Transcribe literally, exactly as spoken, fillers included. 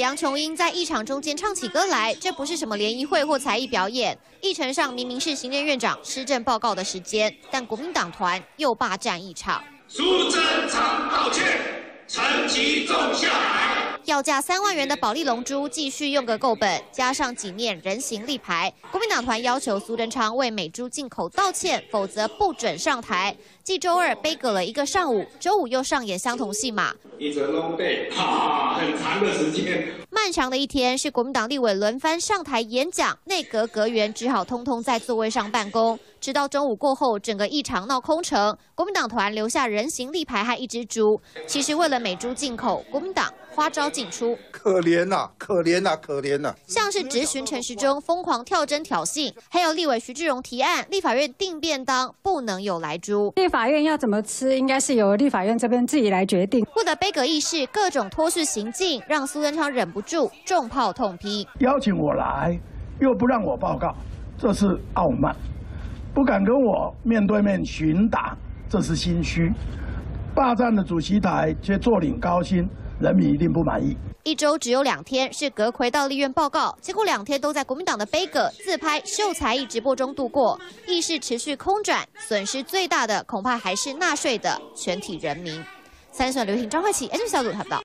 杨琼英在议场中间唱起歌来，这不是什么联谊会或才艺表演。议程上明明是行政院长施政报告的时间，但国民党团又霸占议场。 苏贞昌道歉，陈其重下台。 要价三万元的保利龙珠继续用个够本，加上几面人形立牌。国民党团要求苏贞昌为美猪进口道歉，否则不准上台。继周二杯葛了一个上午，周五又上演相同戏码。 一则 long day， 哈，很长的时间。 漫长的一天，是国民党立委轮番上台演讲，内阁阁员只好通通在座位上办公。直到中午过后，整个议场闹空城，国民党团留下人形立牌和一只猪。其实为了美猪进口，国民党花招尽出。 可怜呐、啊，可怜呐、啊，可怜呐、啊！ 像是质询陈时中疯狂跳针挑衅，还有立委徐志荣提案，立法院订便当不能有莱猪。 立法院要怎么吃，应该是由立法院这边自己来决定。 为了杯葛议事，各种脱序行径，让苏贞昌忍不住重炮痛批： 邀请我来，又不让我报告，这是傲慢；不敢跟我面对面询答，这是心虚；霸占了主席台却坐领高薪，人民一定不满意。 一周只有两天，是阁揆到立院报告，结果两天都在国民党的杯葛、自拍、秀才艺直播中度过，议事持续空转，损失最大的恐怕还是纳税的全体人民。三立新闻刘婷、张慧琪 ，H B 小组台报道。